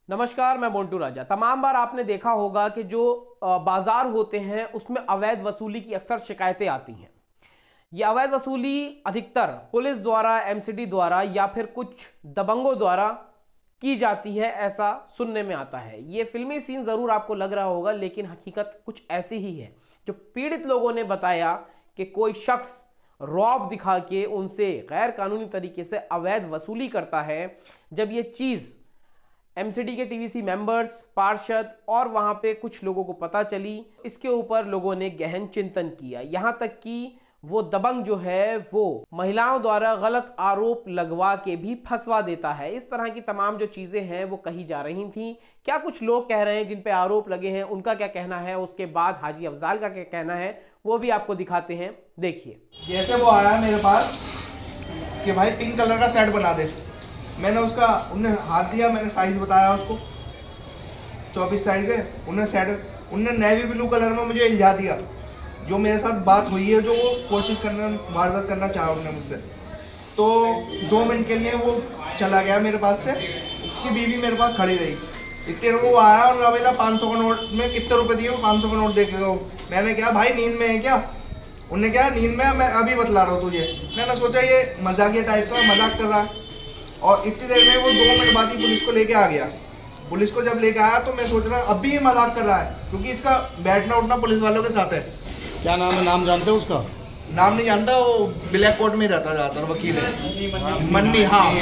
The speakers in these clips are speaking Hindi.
नमस्कार, मैं मोंटू राजा। तमाम बार आपने देखा होगा कि जो बाजार होते हैं उसमें अवैध वसूली की अक्सर शिकायतें आती हैं। ये अवैध वसूली अधिकतर पुलिस द्वारा, एमसीडी द्वारा या फिर कुछ दबंगों द्वारा की जाती है, ऐसा सुनने में आता है। ये फिल्मी सीन ज़रूर आपको लग रहा होगा, लेकिन हकीकत कुछ ऐसी ही है। जो पीड़ित लोगों ने बताया कि कोई शख्स रौब दिखा के उनसे गैर कानूनी तरीके से अवैध वसूली करता है। जब ये चीज़ एमसीडी के टीवीसी मेंबर्स, पार्षद और वहां पे कुछ लोगों को पता चली, इसके ऊपर लोगों ने गहन चिंतन किया। यहां तक कि वो दबंग जो है वो महिलाओं द्वारा गलत आरोप लगवा के भी फंसवा देता है। इस तरह की तमाम जो चीज़ें हैं वो कही जा रही थी। क्या कुछ लोग कह रहे हैं जिन पे आरोप लगे हैं, उनका क्या कहना है, उसके बाद हाजी अफजाल का क्या कहना है, वो भी आपको दिखाते हैं। देखिए, जैसे वो आया मेरे पास कि भाई पिंक कलर का सेट बना दे। मैंने उसका, उनने हाथ दिया, मैंने साइज बताया उसको 24 साइज है। उनने नेवी ब्लू कलर में मुझे इल्जा दिया। जो मेरे साथ बात हुई है, जो वो कोशिश करना, वारदात करना चाहा उन्होंने मुझसे, तो 2 मिनट के लिए वो चला गया मेरे पास से। उसकी बीवी मेरे पास खड़ी रही। इतने वो आया और रवेला 500 का नोट में कितने रुपए दिए, 500 का नोट देख लो। मैंने कहा भाई नींद में है क्या? उन्होंने कहा नींद में, मैं अभी बतला रहा हूँ तुझे। मैंने सोचा ये मजाकिया टाइप का मजाक कर रहा है। और इतनी देर में वो 2 मिनट बाद ही पुलिस को लेके आ गया। पुलिस को जब लेके आया तो मैं सोच रहा अब भी ये मजाक कर रहा है, क्योंकि इसका बैठना उठना पुलिस वालों के साथ है। क्या नाम है? नाम जानते हो उसका? नाम नहीं जानता, वो ब्लैक कोट में रहता ज़्यादातर, वकील है। मन्नी, हाँ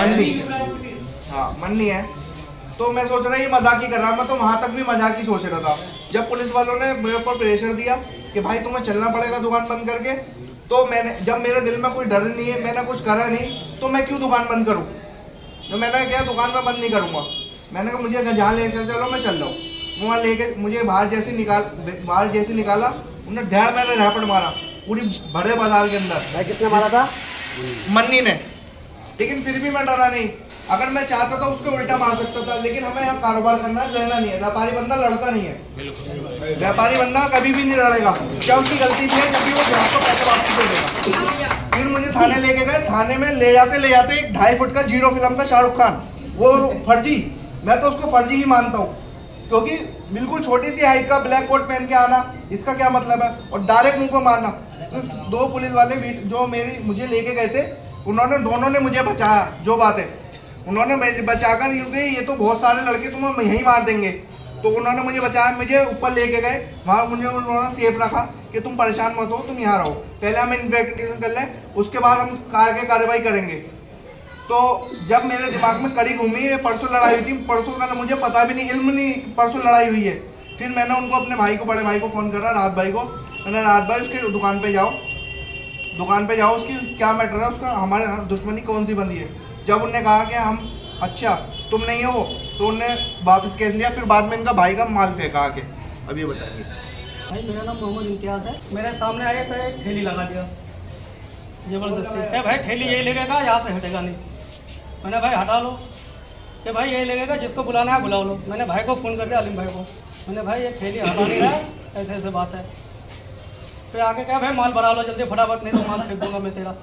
मन्नी है। तो मैं सोच रहा ये मजाक ही कर रहा। मैं तो वहाँ तक भी मजाक ही सोच रहा था। जब पुलिस वालों ने मेरे ऊपर प्रेशर दिया कि भाई तुम्हें चलना पड़ेगा दुकान बंद करके, तो मैंने, जब मेरे दिल में कोई डर नहीं है, मैंने कुछ करा नहीं, तो मैं क्यों दुकान बंद करूँ? तो मैंने क्या, दुकान में बंद नहीं करूँगा। मैंने कहा मुझे जहाँ लेकर चलो मैं चल रहा हूँ। वहाँ लेके मुझे बाहर जैसे निकाला, उन्हें ढेर मैंने रैपट मारा पूरी बड़े बाजार के अंदर। किसने मारा था? मन्नी ने। लेकिन फिर भी मैं डरा नहीं। अगर मैं चाहता था उसको उल्टा मार सकता था, लेकिन हमें यहाँ कारोबार करना है, लड़ना नहीं है। व्यापारी बंदा लड़ता नहीं है। व्यापारी बंदा कभी भी नहीं लड़ेगा। क्या उसकी गलती थी जब भी वो ग्राहक को पैसे वापस दे देगा। फिर मुझे थाने लेके गए। थाने में ले जाते एक 2.5 फुट का जीरो फिल्म का शाहरुख खान, वो फर्जी। मैं तो उसको फर्जी ही मानता हूँ, क्योंकि बिल्कुल छोटी सी हाइट का ब्लैक कोट पहन के आना, इसका क्या मतलब है? और डायरेक्ट मुंह पे मारना। तो 2 पुलिस वाले जो मुझे लेके गए थे, दोनों ने मुझे बचाया। जो बात है उन्होंने बचाकर, क्योंकि ये तो बहुत सारे लड़के तुम्हें यहीं मार देंगे, तो उन्होंने मुझे बचाया। मुझे ऊपर लेके गए, वहाँ मुझे उन्होंने सेफ रखा कि तुम परेशान मत हो, तुम यहाँ रहो, पहले हम इन्वेस्टिगेशन कर लें, उसके बाद हम कार्रवाई करेंगे। तो जब मेरे दिमाग में कड़ी घूमी, परसों लड़ाई हुई थी, परसों का मुझे पता भी नहीं, इल्म नहीं, परसों लड़ाई हुई है। फिर मैंने उनको, अपने भाई को, बड़े भाई को फ़ोन करा, रात भाई को। मैंने, रात भाई उसके दुकान पे जाओ, उसकी क्या मैटर है, उसका हमारे दुश्मनी कौन सी बंदी है। जब उनने कहा कि हम, अच्छा तुम नहीं हो, तो उनने वापस केस लिया। फिर बाद में इनका भाई का माल फेंका आके। अब ये बताइए। भाई मेरा नाम मोहम्मद इम्तियाज़ है। मेरे सामने आए तो एक ठेली लगा दिया जबरदस्ती। क्या भाई ठेली यही लगेगा, यहाँ से हटेगा नहीं। मैंने भाई हटा लो। कि भाई यही लगेगा, जिसको बुलाना है बुला लो। मैंने भाई को फ़ोन कर दिया, अलीम भाई को। मैंने भाई ये ठेली हटा नहीं रहा है, ऐसे बात है। फिर आके क्या भाई माल भरा लो जल्दी फटाफट, नहीं तो माल फेंक दूंगा मैं तेरा।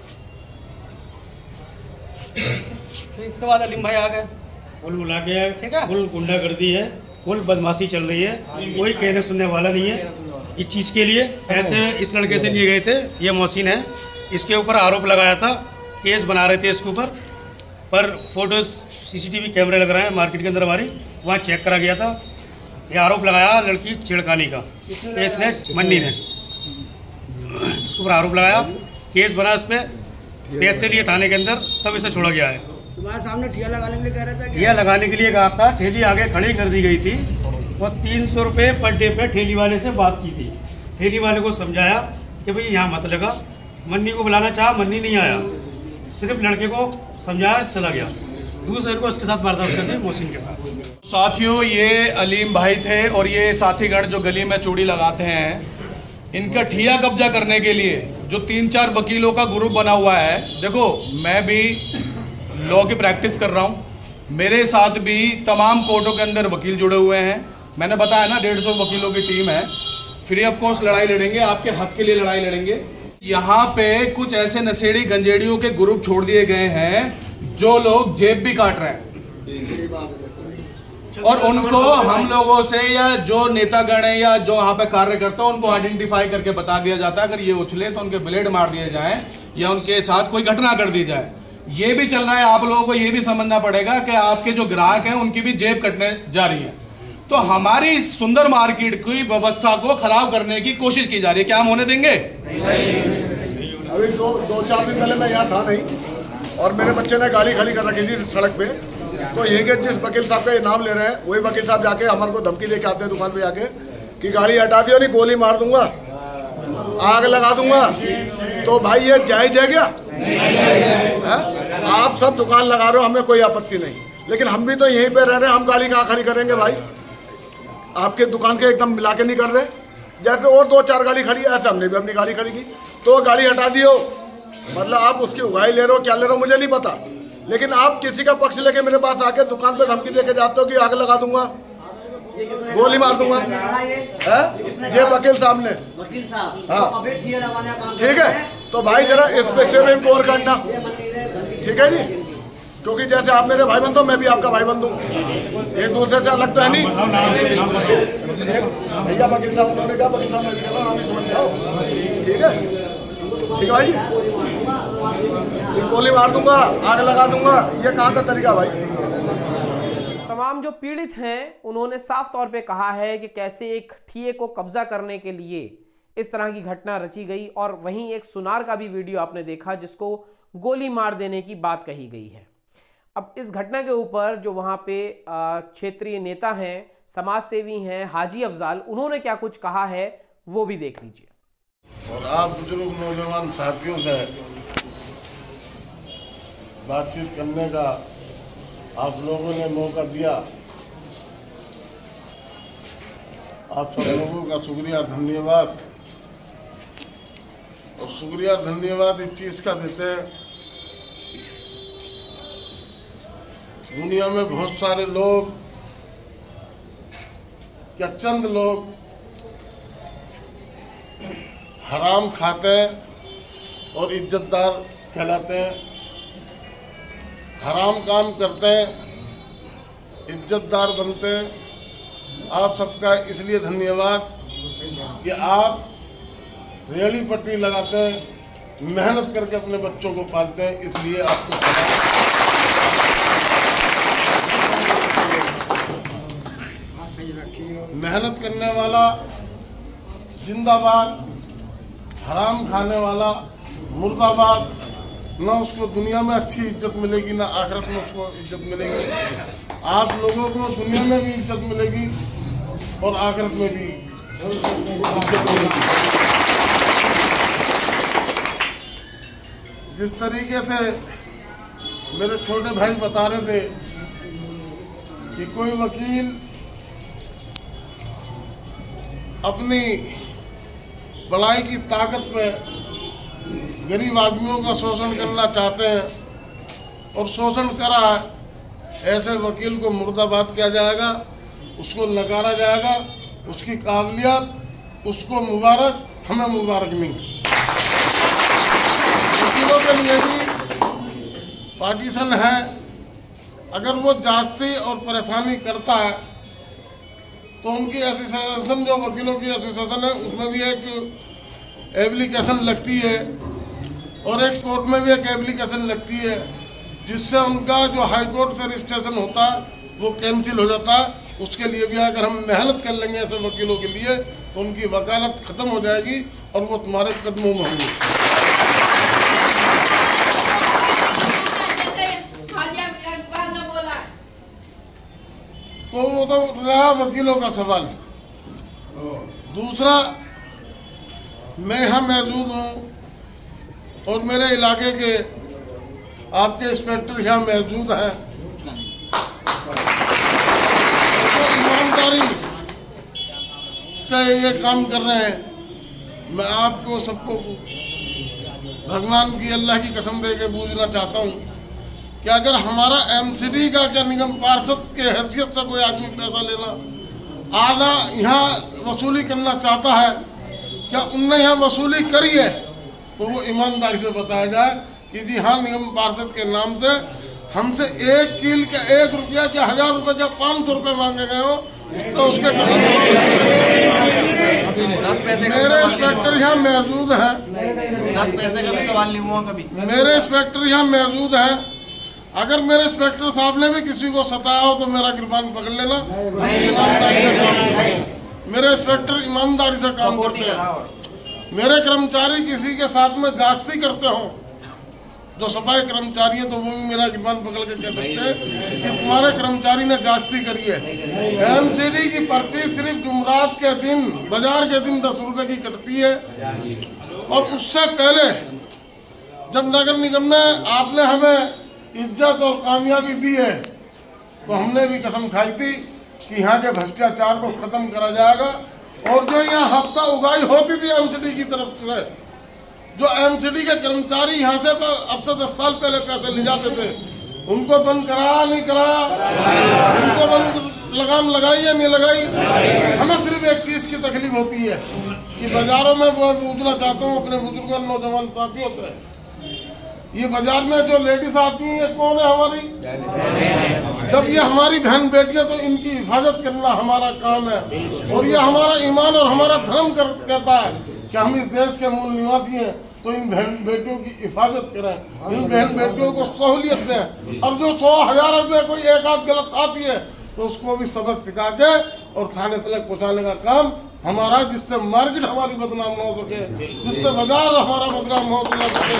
फिर इसके बाद अलीम भाई आ गए, फुल बुला के, ठीक है, फुल गुंडागर्दी है, फुल बदमाशी चल रही है, कोई कहने सुनने वाला नहीं है इस चीज़ के लिए। ऐसे इस लड़के से लिए गए थे, ये मोहसिन है, इसके ऊपर आरोप लगाया था, केस बना रहे थे इसके ऊपर, पर फोटोज सीसीटीवी कैमरे लग रहे हैं मार्केट के अंदर हमारी, वहाँ चेक करा गया था। ये आरोप लगाया लड़की छेड़खानी का, इसने, मन्नी ने इसके ऊपर आरोप लगाया, केस बना इस पर, पैसे लिए थाने के अंदर, तब इसे छोड़ा गया है। तुम्हारे सामने ठिया लगाने के लिए कह रहा था? ठिया लगाने के लिए कहा था, ठेली आगे खड़ी कर दी गई थी और 300 रुपये पर डे पे ठेली वाले से बात की थी। ठेली वाले को समझाया कि भाई यहाँ मत लगा। मन्नी को बुलाना चाहा, मन्नी नहीं आया, सिर्फ लड़के को समझाया, चला गया। दूसरे को उसके साथ वारदात करते, मोहसिन के साथ। साथियों, ये अलीम भाई थे और ये साथीगण जो गली में चूड़ी लगाते हैं, इनका ठिया कब्जा करने के लिए जो 3-4 वकीलों का ग्रुप बना हुआ है। देखो, मैं भी लॉ की प्रैक्टिस कर रहा हूँ, मेरे साथ भी तमाम कोर्टों के अंदर वकील जुड़े हुए हैं। मैंने बताया ना, 150 वकीलों की टीम है। फ्री ऑफ कॉस्ट लड़ाई लड़ेंगे, आपके हक के लिए लड़ाई लड़ेंगे। यहाँ पे कुछ ऐसे नशेड़ी गंजेड़ियों के ग्रुप छोड़ दिए गए हैं जो लोग जेब भी काट रहे हैं। और उनको हम लोगों से या जो नेतागण है या जो वहां पे कार्य करता है उनको आइडेंटिफाई करके बता दिया जाता है, अगर ये उछले तो उनके ब्लेड मार दिए जाएं या उनके साथ कोई घटना कर दी जाए। ये भी चल रहा है, आप लोगों को ये भी समझना पड़ेगा कि आपके जो ग्राहक हैं उनकी भी जेब कटने जा रही है। तो हमारी इस सुंदर मार्केट की व्यवस्था को खराब करने की कोशिश की जा रही है, क्या हम होने देंगे? अभी दो चार दिन पहले मैं यहाँ था नहीं और मेरे बच्चे ने गाड़ी खड़ी कर रखी थी सड़क पे, तो ये कि जिस वकील साहब का ये नाम ले रहे हैं वही वकील साहब जाके हमारे को धमकी लेके आते हैं दुकान पे जाके कि गाड़ी हटा दियो नहीं गोली मार दूंगा, आग लगा दूंगा। तो भाई ये जायज है क्या? आप सब दुकान लगा रहे हो, हमें कोई आपत्ति नहीं, लेकिन हम भी तो यहीं पे रह रहे हैं, हम गाड़ी कहाँ खड़ी करेंगे भाई? आपके दुकान के एकदम मिला के नहीं कर रहे, जैसे और दो चार गाड़ी खड़ी ऐसे हमने भी अपनी गाड़ी खड़ी की, तो गाड़ी हटा दियो, मतलब आप उसकी उगाई ले रहे हो क्या ले रहे हो मुझे नहीं पता, लेकिन आप किसी का पक्ष लेके मेरे पास आके दुकान पे धमकी देके जाते हो कि आग लगा दूंगा, गोली मार दूंगा। ये वकील साहब ने, हाँ ठीक है, तो भाई जरा इस पे से भी गौर करना, ठीक है जी, क्योंकि जैसे आप मेरे भाई बंद हो मैं भी आपका भाई बंद हूँ, एक दूसरे से अलग तो है नहीं। भैया वकील साहब उन्होंने कहा, वकील साहब ने आप समझ जाओ, ठीक है, ठीक है भाई, गोली मार दूंगा, आग लगा दूंगा, ये कहाँ का तरीका भाई? तमाम जो पीड़ित हैं उन्होंने साफ तौर पे कहा है कि कैसे एक ठिए को कब्जा करने के लिए इस तरह की घटना रची गई, और वहीं एक सुनार का भी वीडियो आपने देखा जिसको गोली मार देने की बात कही गई है। अब इस घटना के ऊपर जो वहाँ पे क्षेत्रीय नेता हैं, समाज सेवी हैं, हाजी अफजाल, उन्होंने क्या कुछ कहा है वो भी देख लीजिए। और आप बुजुर्ग नौजवान साथियों से बातचीत करने का आप लोगों ने मौका दिया, आप सब लोगों का शुक्रिया धन्यवाद। और शुक्रिया धन्यवाद इस चीज का देते हैं, दुनिया में बहुत सारे लोग या चंद लोग हराम खाते हैं और इज्जतदार कहलाते हैं, हराम काम करते हैं, इज्जतदार बनते हैं। आप सबका इसलिए धन्यवाद कि आप रेहड़ी पट्टी लगाते हैं, मेहनत करके अपने बच्चों को पालते हैं, इसलिए आपको मेहनत करने वाला जिंदाबाद, हराम खाने वाला मुर्दाबाद। ना उसको दुनिया में अच्छी इज्जत मिलेगी, ना आखिरत में उसको इज्जत मिलेगी। आप लोगों को दुनिया में भी इज्जत मिलेगी और आखिरत में भी इज्जत मिलेगी। जिस तरीके से मेरे छोटे भाई बता रहे थे कि कोई वकील अपनी बड़ाई की ताकत पे गरीब आदमियों का शोषण करना चाहते हैं और शोषण करा है, ऐसे वकील को मुर्दाबाद किया जाएगा, उसको नकारा जाएगा, उसकी काबिलियत उसको मुबारक, हमें मुबारक नहीं। वकीलों के लिए भी पार्टीशन है, अगर वो जास्ती और परेशानी करता है तो उनकी एसोसिएशन, जो वकीलों की एसोसिएशन है, उसमें भी एक एप्लीकेशन लगती है और एक कोर्ट में भी एक एप्लीकेशन लगती है, जिससे उनका जो हाई कोर्ट से रजिस्ट्रेशन होता है वो कैंसिल हो जाता है। उसके लिए भी अगर हम मेहनत कर लेंगे ऐसे वकीलों के लिए तो उनकी वकालत खत्म हो जाएगी और वो तुम्हारे कदमों में होंगे। तो वो तो रहा वकीलों का सवाल। दूसरा, मैं यहाँ मौजूद हूँ और मेरे इलाके के आपके इंस्पेक्टर यहाँ मौजूद हैं, तो ईमानदारी से ये काम कर रहे हैं। मैं आपको सबको भगवान की, अल्लाह की कसम दे के पूछना चाहता हूँ कि अगर हमारा एमसीडी का क्या निगम पार्षद के हैसियत से कोई आदमी पैसा लेना आना यहाँ वसूली करना चाहता है, क्या उनने यहाँ वसूली करी है, तो वो ईमानदारी से बताया जाए कि जी हाँ, निगम पार्षद के नाम से हमसे 1 कील के 1 रुपया क्या 1000 रुपये क्या 500 रुपये मांगे गए हो तो उसके मेरे इंस्पेक्टर यहाँ मौजूद है, 10 पैसे का भी सवाल नहीं हुआ कभी। मेरे इंस्पेक्टर यहाँ मौजूद है। अगर मेरे इंस्पेक्टर साहब ने भी किसी को सताया हो तो मेरा गिरबान पकड़ लेना। ईमानदारी से काम करते हैं मेरे इंस्पेक्टर, ईमानदारी से काम करते हैं। मेरे कर्मचारी किसी के साथ में जास्ती करते हो, जो सफाई कर्मचारी है तो वो भी मेरा गिरबान पकड़ के कह सकते हैं कि तुम्हारे कर्मचारी ने जास्ती करी है। एमसीडी की पर्ची सिर्फ जुमरात के दिन, बाजार के दिन 10 रुपए की कटती है। और उससे पहले जब नगर निगम ने आपने हमें इज्जत और कामयाबी दी है तो हमने भी कसम खाई थी कि यहाँ के भ्रष्टाचार को खत्म करा जाएगा। और जो यहाँ हफ्ता उगाई होती थी एमसीडी की तरफ से, जो एमसीडी के कर्मचारी यहाँ से अब से 10 साल पहले पैसे ले जाते थे, उनको बंद कराया नहीं कराया, उनको बंद लगाम लगाई या नहीं लगाई। हमें सिर्फ एक चीज की तकलीफ होती है कि बाजारों में वो पूछना चाहता हूँ अपने बुजुर्गों नौजवान साथियों से, ये बाजार में जो लेडीज आती हैं कौन है हमारी? जब ये हमारी बहन बेटियां, तो इनकी हिफाजत करना हमारा काम है। और ये हमारा ईमान और हमारा धर्म कहता है कि हम इस देश के मूल निवासी हैं, तो इन बहन बेटियों की हिफाजत करें, इन बहन बेटियों को सहूलियत दें। और जो 100,000 रुपये कोई एक आध गलत आती है तो उसको भी सबक सिखा के और थाने तक पहुँचाने का काम हमारा, जिससे मार्केट हमारी बदनाम न हो सके, जिससे बाजार हमारा बदनाम हो सके।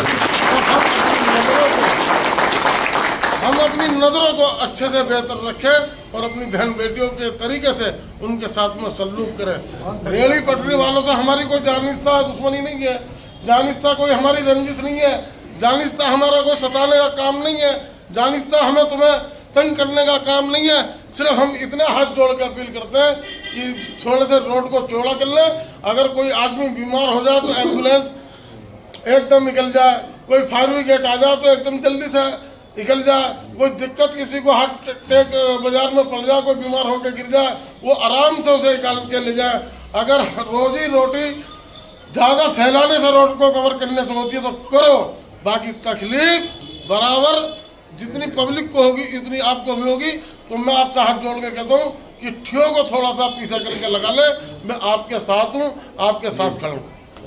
हम अपनी नजरों को अच्छे से बेहतर रखें और अपनी बहन बेटियों के तरीके से उनके साथ में सलूक करें। रेहड़ी पटरी वालों से हमारी कोई जानिस्ता दुश्मनी नहीं है, जानिस्ता कोई हमारी रंजिश नहीं है, जानिस्ता हमारा कोई सताने का काम नहीं है, जानिस्ता हमें तुम्हें तंग करने का काम नहीं है। सिर्फ हम इतने हाथ जोड़ के अपील करते हैं कि थोड़े से रोड को चौड़ा कर ले। अगर कोई आदमी बीमार हो जाए तो एम्बुलेंस एकदम निकल जाए, कोई फायर ब्रिगेड आ जाए तो एकदम जल्दी से निकल जाए। कोई दिक्कत किसी को हार्ट अटैक बाजार में पड़ जाए, कोई बीमार होकर गिर जाए, वो आराम से उसे निकाल के ले जाए। अगर रोजी रोटी ज्यादा फैलाने से रोड को कवर करने से होती है तो करो, बाकी तकलीफ बराबर जितनी पब्लिक को होगी इतनी आपको भी होगी। तो मैं आपसे हाथ जोड़ के कहता हूँ कि ठियों को थोड़ा सा पीछे करके लगा ले, मैं आपके साथ हूँ, आपके साथ खड़ा हूँ।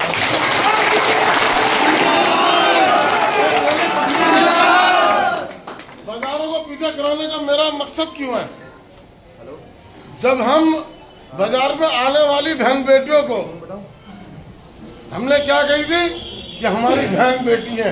बाजारों को पीछे कराने का मेरा मकसद क्यों है? जब हम बाजार में आने वाली बहन बेटियों को हमने क्या कही थी कि हमारी बहन बेटी है,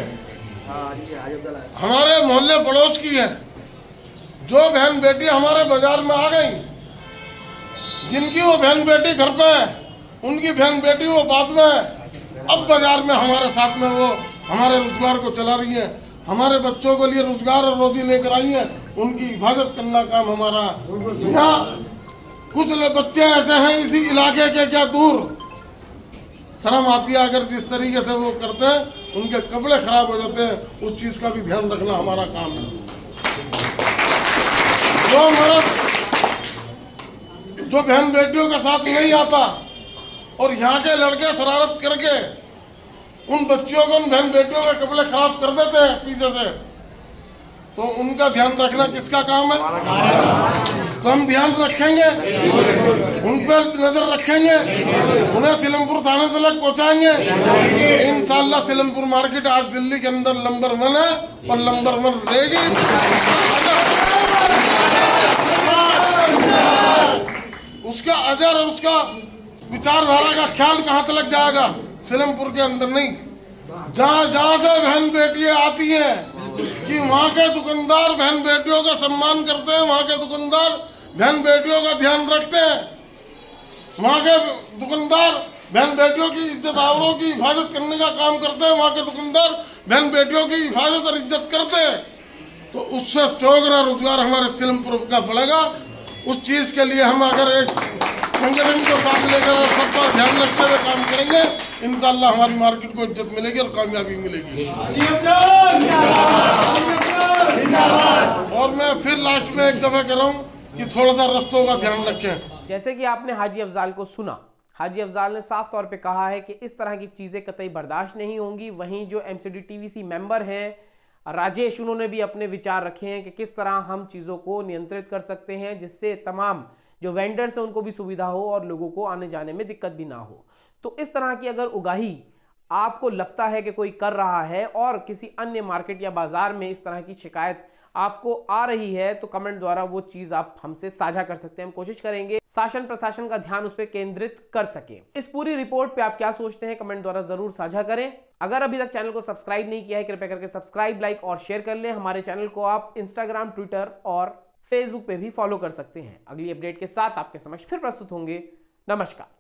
हमारे मोहल्ले पड़ोस की है। जो बहन बेटी हमारे बाजार में आ गई, जिनकी वो बहन बेटी घर पे है, उनकी बहन बेटी वो बाद में है, अब बाजार में हमारे साथ में वो हमारे रोजगार को चला रही है, हमारे बच्चों के लिए रोजगार और रोजी लेकर आई है, उनकी हिफाजत करना काम हमारा। यहाँ कुछ बच्चे ऐसे हैं इसी इलाके के क्या दूर, शर्म आती है अगर जिस तरीके से वो करते हैं, उनके कपड़े खराब हो जाते हैं, उस चीज का भी ध्यान रखना हमारा काम है। जो मर्द जो बहन बेटियों के साथ नहीं आता और यहाँ के लड़के शरारत करके उन बच्चियों को, उन बहन बेटियों के कपड़े खराब कर देते हैं पीछे से, तो उनका ध्यान रखना किसका काम है? तो हम ध्यान रखेंगे, उन पर नजर रखेंगे, उन्हें सिलमपुर थाने तक पहुंचाएंगे। इंशाल्लाह सिलमपुर मार्केट आज दिल्ली के अंदर नंबर 1 है और नंबर 1 रहेगी। उसका अजर और उसका विचारधारा का ख्याल कहाँ तक जाएगा? सिलमपुर के अंदर नहीं, जहाँ से बहन बेटियां आती हैं कि वहाँ के दुकानदार बहन बेटियों का सम्मान करते हैं, वहाँ के दुकानदार बहन बेटियों का ध्यान रखते हैं, वहाँ के दुकानदार बहन बेटियों की इज्जत आवरों की हिफाजत करने का काम करते हैं, वहाँ के दुकानदार बहन बेटियों की हिफाजत और इज्जत करते हैं। तो उससे चौगुना रोजगार हमारे सिलमपुर का बढ़ेगा। उस चीज के लिए हम अगर एक संगठन को साथ लेकर और सबका ध्यान रखते हुए काम करेंगे, इंशाल्लाह हमारी मार्केट को इज्जत मिलेगी और कामयाबी मिलेगी। और मैं फिर लास्ट में एक दफा कह रहा हूँ कि थोड़ा सा रस्तों का ध्यान रखें। जैसे कि आपने हाजी अफजाल को सुना, हाजी अफजाल ने साफ तौर पे कहा है कि इस तरह की चीज़ें कतई बर्दाश्त नहीं होंगी। वहीं जो एमसीडी टीवीसी मेंबर हैं राजेश, उन्होंने भी अपने विचार रखे हैं कि किस तरह हम चीज़ों को नियंत्रित कर सकते हैं जिससे तमाम जो वेंडर्स हैं उनको भी सुविधा हो और लोगों को आने जाने में दिक्कत भी ना हो। तो इस तरह की अगर उगाही आपको लगता है कि कोई कर रहा है और किसी अन्य मार्केट या बाजार में इस तरह की शिकायत आपको आ रही है तो कमेंट द्वारा वो चीज आप हमसे साझा कर सकते हैं। हम कोशिश करेंगे शासन प्रशासन का ध्यान उस पर केंद्रित कर सके। इस पूरी रिपोर्ट पे आप क्या सोचते हैं कमेंट द्वारा जरूर साझा करें। अगर अभी तक चैनल को सब्सक्राइब नहीं किया है कृपया करके सब्सक्राइब, लाइक और शेयर कर लें। हमारे चैनल को आप इंस्टाग्राम, ट्विटर और फेसबुक पे भी फॉलो कर सकते हैं। अगली अपडेट के साथ आपके समक्ष फिर प्रस्तुत होंगे। नमस्कार।